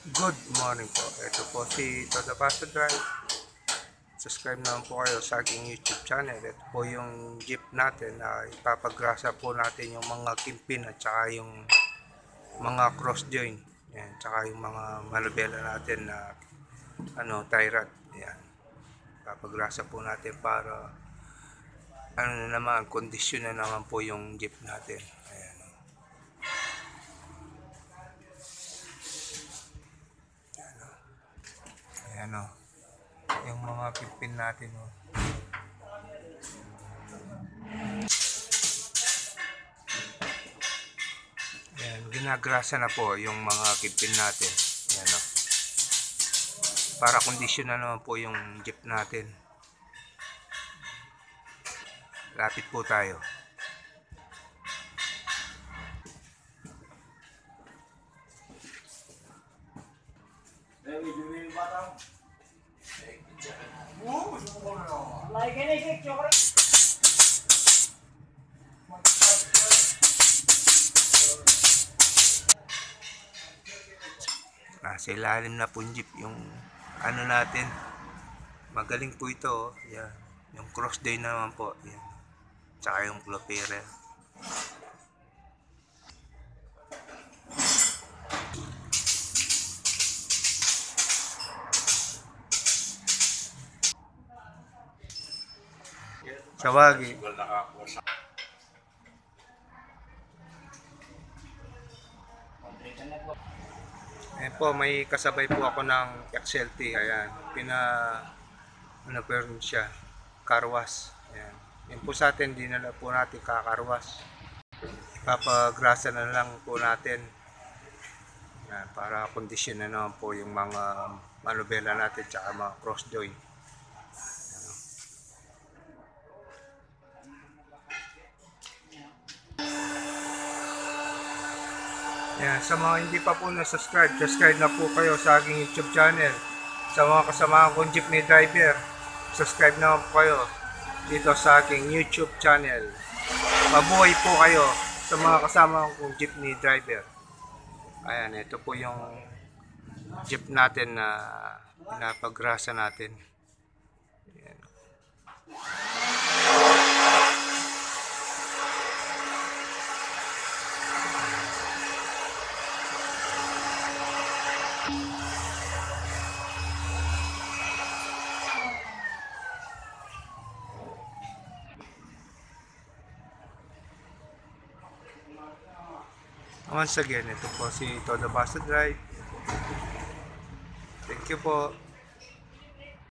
Good morning po. Ito po si Todo Paso Drive. Subscribe naman po kayo sa aking YouTube channel. Ito po yung jeep natin na ipapagrasa po natin yung mga kimpin at saka yung mga cross joint. Yan, tsaka yung mga manubela natin na tie rod. Yan. Ipapagrasa po natin para kondisyon na naman po yung jeep natin. Ayan. Ayan o. Yung mga kimpin natin o. Ayan, ginagrasa na po yung mga kimpin natin. Ayan o. Para kondisyon na naman po yung jeep natin. Lapit po tayo. Nasa ilalim na po yung jeep yung natin. Magaling po ito. Yan. Yung cross day naman po. Yan. Tsaka yung clopera. Sawagi. Ayan po, may kasabay po ako ng XLT. Ayan. Perm siya. Carwash. Ayan. Yan po sa atin, dinala po natin kakarwas. Papagrasa na lang po natin. Ayan, para kondisyon na naman po yung mga manubela natin tsaka mga cross joint. Yan, sa mga hindi pa po na-subscribe, subscribe na po kayo sa aking YouTube channel. Sa mga kasama kong jeepney driver, subscribe na po kayo dito sa aking YouTube channel. Mabuhay po kayo sa mga kasama kong jeepney driver. Ayan, ito po yung jeep natin na pinapagrasa natin. Ayan. Once again, ito po si Todo Paso Drive. Thank you po.